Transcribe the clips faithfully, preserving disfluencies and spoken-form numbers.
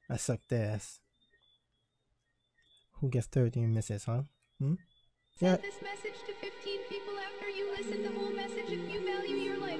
I suck this. Who gets thirteen misses, huh? Hmm? Yeah. Send this message to fifteen people after you listen the whole message if you value your life.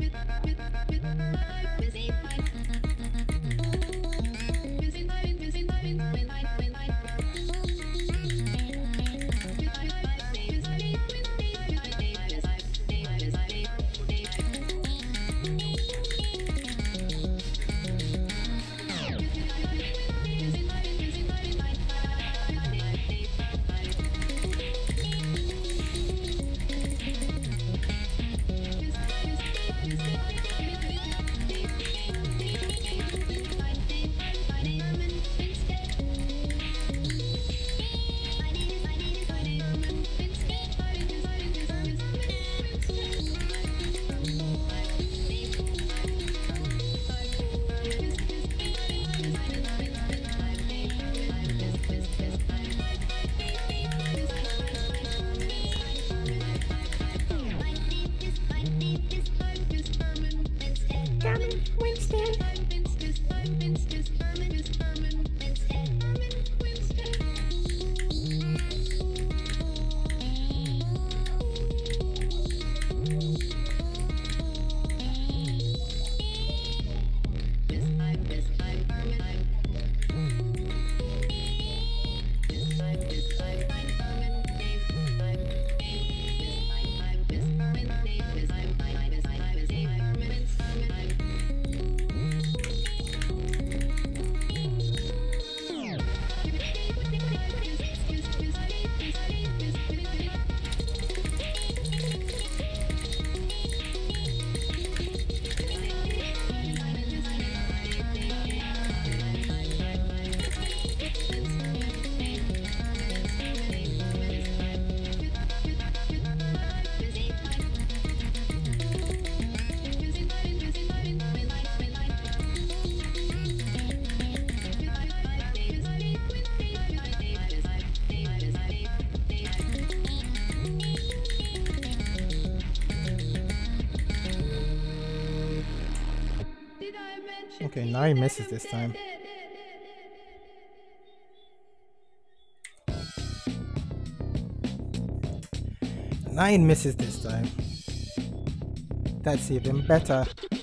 Carmen Winstead. Okay, nine misses this time. Nine misses this time. That's even better.